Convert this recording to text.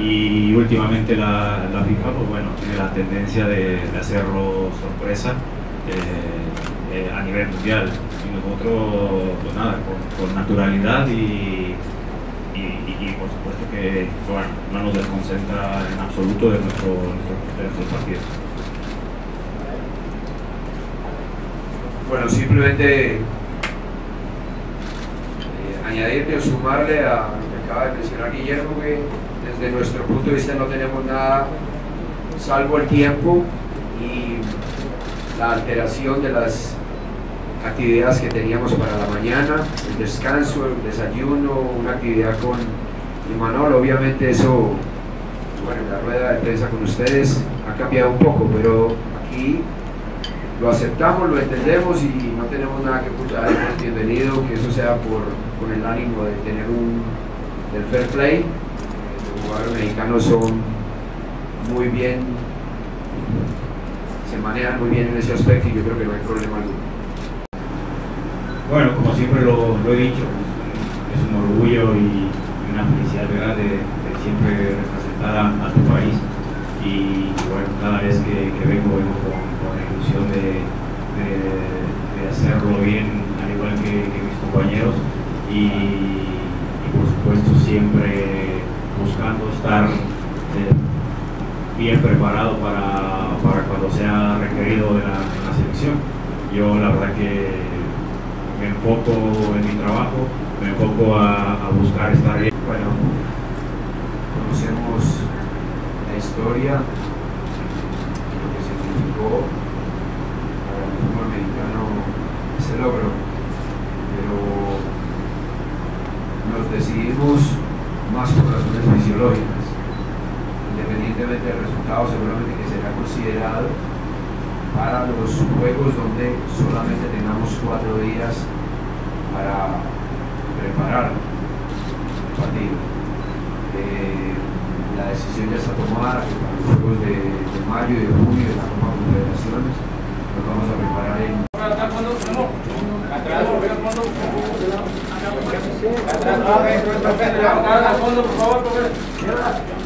y últimamente la FIFA pues bueno, tiene la tendencia de hacerlo sorpresa a nivel mundial, y nosotros pues nada, con naturalidad y por supuesto que bueno, no nos desconcentra en absoluto de nuestros partidos. Bueno, simplemente añadirle o sumarle a lo que acaba de mencionar Guillermo, que desde nuestro punto de vista no tenemos nada salvo el tiempo y la alteración de las actividades que teníamos para la mañana, el descanso, el desayuno, una actividad con Imanol. Obviamente eso, bueno, en la rueda de prensa con ustedes ha cambiado un poco, pero aquí lo aceptamos, lo entendemos y no tenemos nada que ocultar. Es bienvenido que eso sea con el ánimo de tener del fair play. Los jugadores mexicanos son muy bien, se manejan muy bien en ese aspecto y yo creo que no hay problema alguno. Bueno, como siempre lo he dicho, es un orgullo y una felicidad grande de siempre representar a tu país, y bueno, cada vez que vengo con la ilusión de hacerlo bien, al igual que mis compañeros, y por supuesto siempre buscando estar bien preparado para cuando sea requerido en la selección. Yo la verdad que me enfoco en mi trabajo, me enfoco a buscar estar bien. Bueno, conocemos la historia, lo que significó para el fútbol mexicano ese logro, pero nos decidimos más por razones fisiológicas. Independientemente del resultado, seguramente que será considerado para los juegos donde solamente tengamos 4 días para preparar el partido. La decisión ya está tomada, que para los juegos de mayo y de junio de la Copa Confederaciones nos vamos a preparar en... Atrás, por favor.